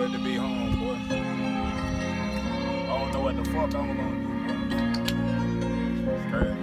good to be home, boy. I don't know what the fuck I'm gonna do, bro. It's crazy.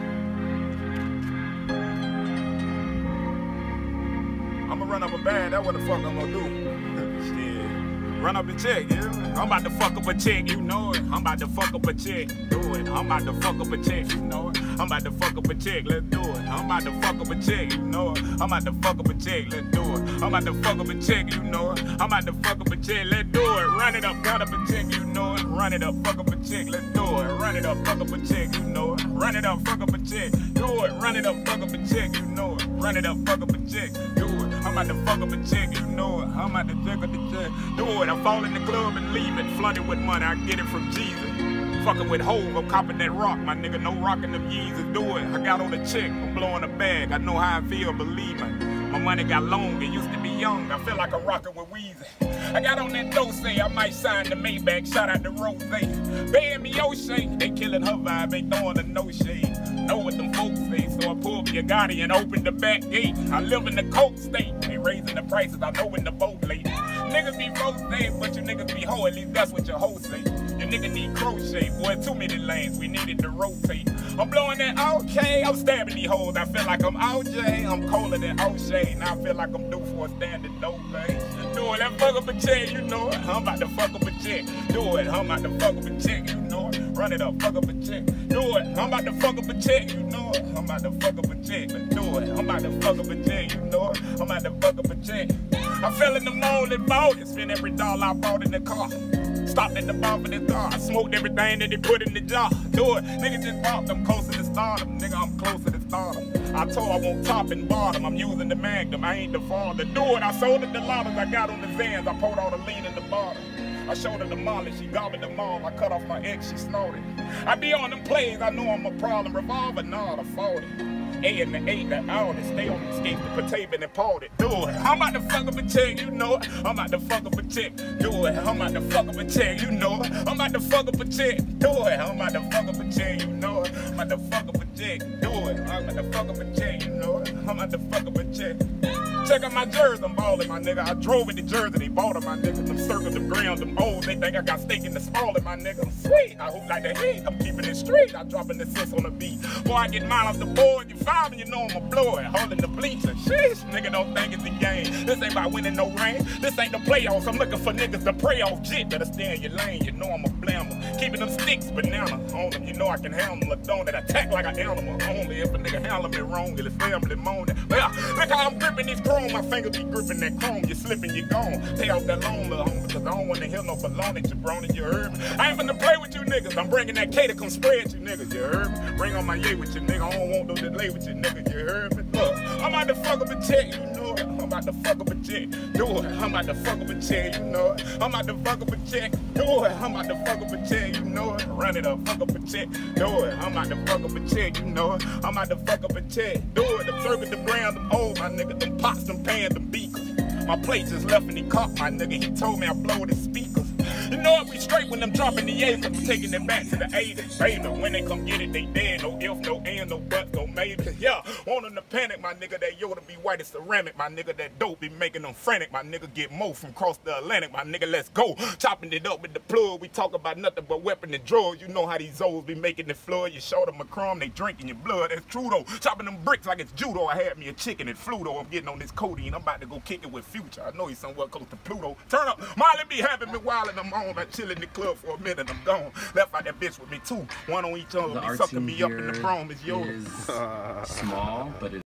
I'ma run up a bag, that's what the fuck I'm gonna do. Shit. Run up a check, yeah. I'm about to fuck up a check, you know it. I'm about to fuck up a check, do it. I'm about to fuck up a check, you know it. I'm about to fuck up a check, let's do it. I'm about to fuck up a check, you know it. I'm about to fuck up a check, let's do it. I'm about to fuck up a check, you know it. I'm about to fuck up a check, let's do it. Run it up, cut up a check, you know it. Run it up, fuck up a check, let's do it. Run it up, fuck up a check, you know it. Run it up, fuck up a check, do it. Run it up, fuck up a check, you know it. Run it up, fuck up a check, do it. I'm about to fuck up a check, you know it. I'm about to check up the check, do it. I fall in the club and leave it, flooded with money, I get it from Jesus. Fucking with Hove, I'm copping that rock, my nigga, no rocking them Yeezys, do it. I got on the check, I'm blowing a bag, I know how I feel, believe me. My money got long, it used to be young, I feel like I'm rocking with Weezy. I got on that dose, I might sign the Maybach, shout out to Rose. Baying me O'Shea, they killing her vibe, ain't throwing a no shade. Know what them folks say, so I pulled me a Gotti and opened the back gate. I live in the coke state, they raising the prices, I know when the boat late. Niggas be rose, but you niggas be hoe, at least that's what your hoe say. Your nigga need crochet, boy, too many lanes, we needed to rotate. I'm blowing that okay, I'm stabbing these hoes, I feel like I'm OJ, I'm colder than O'Shea, now I feel like I'm due for a standing dope, man. Do it, that fuck up a check, you know it, I'm about to fuck up a check. Do it, I'm about to fuck up a check, you know it, run it up, fuck up a check. Do it, I'm about to fuck up a check, you know it, I'm about to fuck up a check. Do it, I'm about to fuck up a check, you know it, I'm about to fuck up a check. I fell in the mall and bought it, spent every dollar I bought in the car. Stopped at the bar for the car, I smoked everything that they put in the jar. Do it, nigga just bought them closer to stardom. Nigga, I'm closer to stardom. I told I won't top and bottom, I'm using the Magnum, I ain't the father. Do it, I sold it the lotters I got on the Zans, I poured all the lean in the bottom. I showed her the molly, she gobbled them all, I cut off my ex, she snorted. I be on them plays, I know I'm a problem, revolver, nah, the 40. A and the 8, the Audi, stay on the skates, the Patavin and Paul it. Do it. I'm about to fuck up a check, you know it. I'm about to fuck up a check. Do it. I'm about to fuck up a check, you know it. I'm about to fuck up a check. Do it. I'm about to fuck up a check, you know it. I'm about to fuck up a check. Do it. I'm about to fuck up a check, you know it. I'm about to fuck up a check. Check out my jersey, I'm ballin', my nigga. I drove in the jersey, they bought it, my nigga. Them circles, them grounds, them O's, they think I got steak in the spalling, my nigga. I'm sweet, I hope like the heat, I'm keeping it straight. I dropping the 6 on the beat. Boy, I get mine off the board, you foul me, you know I'ma blow it. Holding the bleacher, sheesh, nigga don't think it's a game. This ain't about winning no rain, this ain't the playoffs. I'm looking for niggas to pray off, jit, better stay in your lane, you know I'm a blammer. Keeping them sticks, banana on them, you know I can handle a don't that attack like an animal. Only if a nigga handle me wrong, get his family moaning. Well, look how I'm gripping this chrome, my fingers be gripping that chrome, you slipping, you gone. Pay off that loan, little homie, cause I don't wanna hear no baloney, jabroni, you heard me? I ain't finna play with you niggas, I'm bringing that K to come spread you niggas, you heard me? Bring on my yay with you nigga, I don't want no delay with you nigga, you heard me? Look, I'm about to fuck up a check, you know it. I'm about to fuck up a check, do it. I'm about to fuck up a check, you know it. I'm about to fuck up a check, do it. I'm about to fuck up a check, you know it. Run it up, fuck up a check, do it. I'm about to fuck up a check, you know it. I'm about to fuck up a check, do it. Them circuit, them ground, them old, my nigga, them pots, them pans, them beakers. My plate just left and he caught my nigga. He told me I blow the speakers. You know it be straight when I'm dropping the A's, I'm taking it back to the 80s. Baby, when they come get it, they dead. No if, no and, no but, no maybe. Yeah, want them to panic, my nigga. That Yoda be white as ceramic, my nigga. That dope be making them frantic, my nigga. Get more from across the Atlantic, my nigga. Let's go. Chopping it up with the plug. We talk about nothing but weapon and drugs. You know how these O's be making the flood. You show them a crumb, they drinking your blood. That's true though. Chopping them bricks like it's judo. I had me a chicken and Fluto. I'm getting on this codeine. I'm about to go kick it with Future. I know he's somewhere close to Pluto. Turn up. Molly be having me wild and I'm on. I chill in the club for a minute, I'm gone. Left out that bitch with me too. One on each other. Be sucking me up in the prom is yours. Small, but it